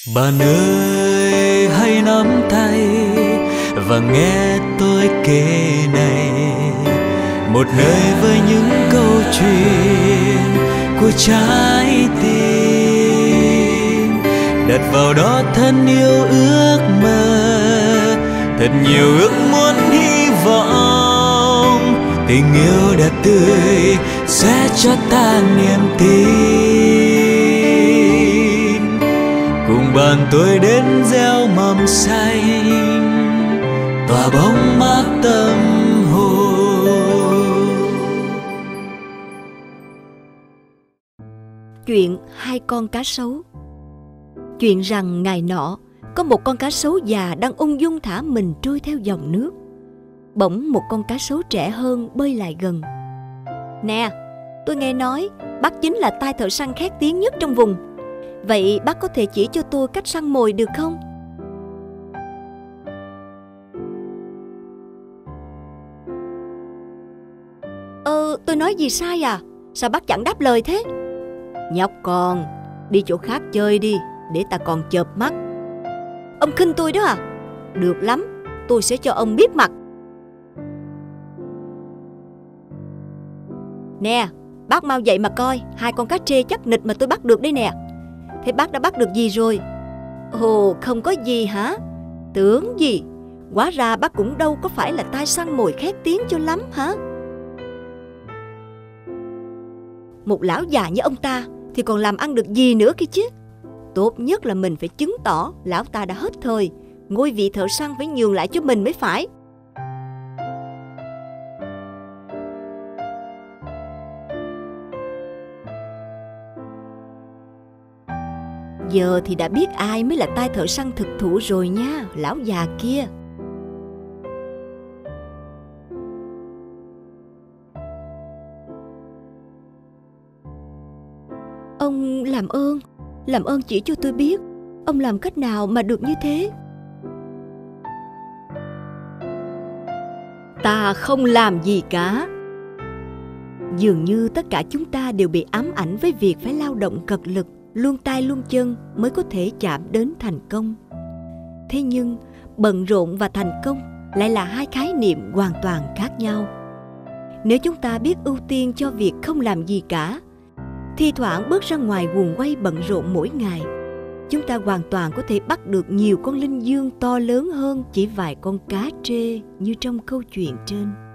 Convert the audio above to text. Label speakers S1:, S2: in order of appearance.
S1: Bạn ơi hãy nắm tay và nghe tôi kể này, một nơi với những câu chuyện của trái tim, đặt vào đó thân yêu ước mơ, thật nhiều ước muốn hy vọng, tình yêu đẹp tươi sẽ cho ta niềm tin, cùng bạn tôi đến gieo mầm xanh, tỏa bóng mát tâm hồn.
S2: Chuyện hai con cá sấu. Chuyện rằng ngày nọ có một con cá sấu già đang ung dung thả mình trôi theo dòng nước. Bỗng một con cá sấu trẻ hơn bơi lại gần. Nè, tôi nghe nói bác chính là tay thợ săn khét tiếng nhất trong vùng. Vậy bác có thể chỉ cho tôi cách săn mồi được không? Tôi nói gì sai à? Sao bác chẳng đáp lời thế? Nhóc con, đi chỗ khác chơi đi, để ta còn chợp mắt. Ông khinh tôi đó à? Được lắm, tôi sẽ cho ông biết mặt. Nè, bác mau dậy mà coi, hai con cá trê chắc nịch mà tôi bắt được đây nè. Thế bác đã bắt được gì rồi? Ồ, không có gì hả? Tưởng gì, hóa ra bác cũng đâu có phải là tay săn mồi khét tiếng cho lắm hả? Một lão già như ông ta thì còn làm ăn được gì nữa kia chứ? Tốt nhất là mình phải chứng tỏ lão ta đã hết thời, ngôi vị thợ săn phải nhường lại cho mình mới phải. Giờ thì đã biết ai mới là tay thợ săn thực thụ rồi nha, lão già kia. Ông làm ơn chỉ cho tôi biết, ông làm cách nào mà được như thế? Ta không làm gì cả. Dường như tất cả chúng ta đều bị ám ảnh với việc phải lao động cật lực, luôn tay luôn chân mới có thể chạm đến thành công. Thế nhưng, bận rộn và thành công lại là hai khái niệm hoàn toàn khác nhau. Nếu chúng ta biết ưu tiên cho việc không làm gì cả, thi thoảng bước ra ngoài guồng quay bận rộn mỗi ngày, chúng ta hoàn toàn có thể bắt được nhiều con linh dương to lớn hơn chỉ vài con cá trê như trong câu chuyện trên.